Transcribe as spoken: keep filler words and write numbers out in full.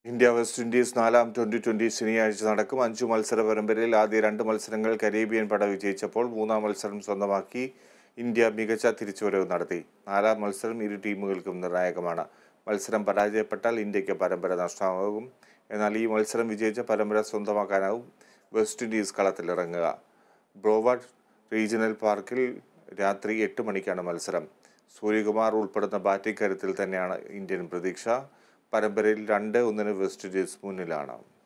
India West Indies നാലാം twenty twenty ശനിയാഴ്ച നടക്കും. അഞ്ചു മത്സര പരമ്പരയിൽ ആദ്യ രണ്ട് മത്സരങ്ങൾ കരീബിയൻ പട വിജയിച്ചപ്പോൾ മൂന്നാം മത്സരം സ്വന്തമാക്കി ഇന്ത്യ മികച്ച തിരിച്ചുവരവ് നടത്തി. നാലാം മത്സരം ഇരു ടീമുകൾക്കും നിർണായകമാണ്. മത്സരം പരാജയപ്പെട്ടാൽ ഇന്ത്യക്ക് പരമ്പര നഷ്ടമാകും. എന്നാൽ ഈ മത്സരം വിജയിച്ച പരമ്പര സ്വന്തമാക്കാനാവും വെസ്റ്റ് ഇൻഡീസ് കളത്തിലിറങ്ങുക. ബ്രോവാർഡ് റീജിയണൽ പാർക്കിൽ രാത്രി എട്ട് മണിക്കാണ് മത്സരം. സൂര്യകുമാർ ഉൾപ്പെടുന്ന ബാറ്റിംഗ് കരുത്തിൽ തന്നെയാണ് ഇന്ത്യൻ പ്രതീക്ഷ. പരമ്പരയിൽ രണ്ട് ഒന്നിന് വെസ്റ്റ് ഇൻഡീസ് മുന്നിലാണ്.